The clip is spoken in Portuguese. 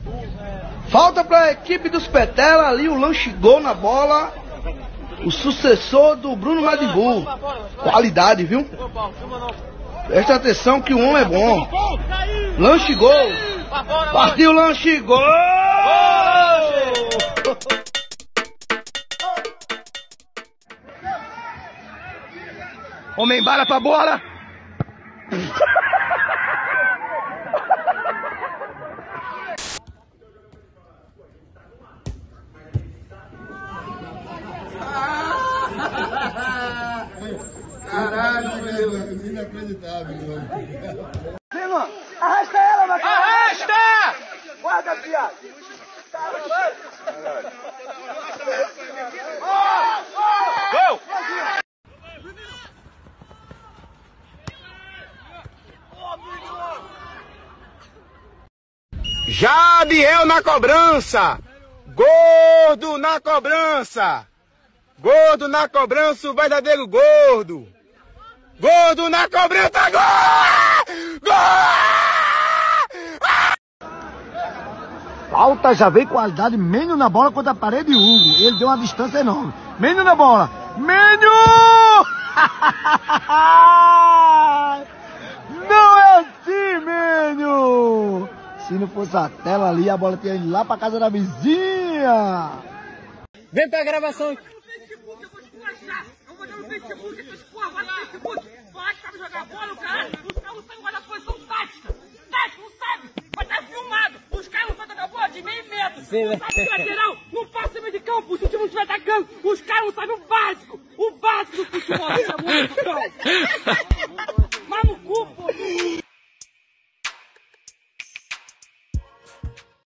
Falta para a equipe dos Petela ali o Lanche GOL na bola. O sucessor do Bruno Madibu. Qualidade, viu? Presta atenção que o homem é bom. Lanche GOL. Partiu Lanche GOL. Homem embala pra bola. Caralho, meu, inacreditável, mano. Vem, mano. Arrasta ela, Macaco. Arrasta! Guarda, piada. Gol! Jadiel na cobrança. Gordo na cobrança. Gordo na cobrança, o verdadeiro gordo. Gordo na cobrança, gol! Gol! Falta, já veio qualidade. Menino na bola contra a parede de Hugo. Ele deu uma distância enorme. Menino na bola. Menino! Não é assim, Menino! Se não fosse a tela ali, a bola tinha ido lá pra casa da vizinha. Vem pra gravação. Eu vou te mostrar. Eu vou dar no Facebook, essas porra, vai no Facebook. Vai, sabe jogar bola, cara. Os caras não sabem guardar posição tática. Tática, não sabe. Vai estar filmado. Os caras não sabem jogar bola de meio metro. Não sabem lateral. Não passa meio de campo se o time não estiver atacando. Os caras não sabem o básico. O básico do futebol. Isso é muito bom.